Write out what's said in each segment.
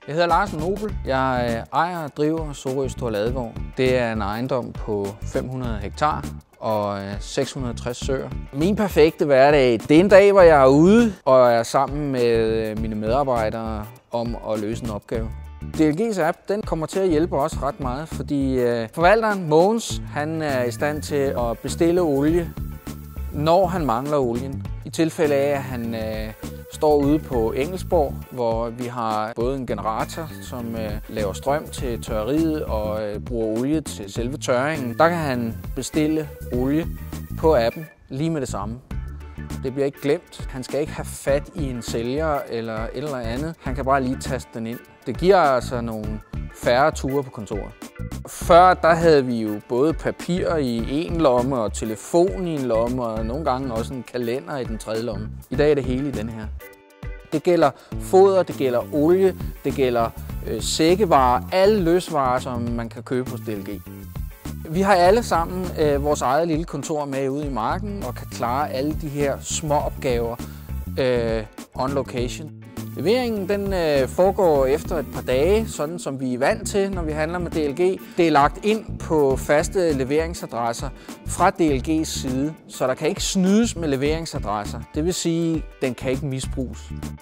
Jeg hedder Lars Nobel. Jeg ejer og driver Sorø Store Ladegård. Det er en ejendom på 500 hektar og 660 søer. Min perfekte hverdag, det er en dag, hvor jeg er ude og er sammen med mine medarbejdere om at løse en opgave. DLG's app den kommer til at hjælpe os ret meget, fordi forvalteren Mogens han er i stand til at bestille olie, når han mangler olien. I tilfælde af, at han står ude på Engelsborg, hvor vi har både en generator, som laver strøm til tørreriet og bruger olie til selve tørringen. Der kan han bestille olie på appen lige med det samme. Det bliver ikke glemt. Han skal ikke have fat i en sælger eller et eller andet. Han kan bare lige taste den ind. Det giver altså nogle færre ture på kontoret. Før der havde vi jo både papir i en lomme og telefon i en lomme og nogle gange også en kalender i den tredje lomme. I dag er det hele i den her. Det gælder foder, det gælder olie, det gælder sækkevarer, alle løsvarer, som man kan købe hos DLG. Vi har alle sammen vores eget lille kontor med ude i marken og kan klare alle de her små opgaver on location. Leveringen den foregår efter et par dage, sådan som vi er vant til, når vi handler med DLG. Det er lagt ind på faste leveringsadresser fra DLG's side, så der kan ikke snydes med leveringsadresser. Det vil sige, at den kan ikke misbruges.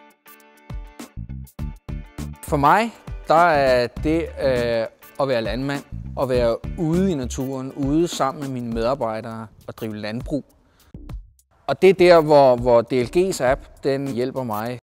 For mig der er det at være landmand og være ude i naturen, ude sammen med mine medarbejdere og drive landbrug. Og det er der, hvor DLG's app den hjælper mig.